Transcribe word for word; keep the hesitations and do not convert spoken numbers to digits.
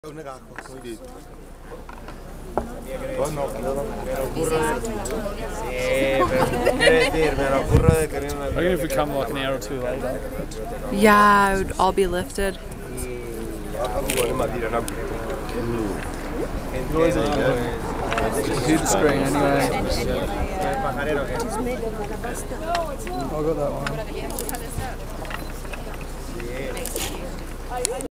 Un negajo. Sí. Vos no, yo no. Me lo ocurro de... Sí, pero quiero decir, me lo ocurro de querer una... Even if we come like an hour or two later. Yeah, it would all be lifted. Huge screen anyway. I got that one.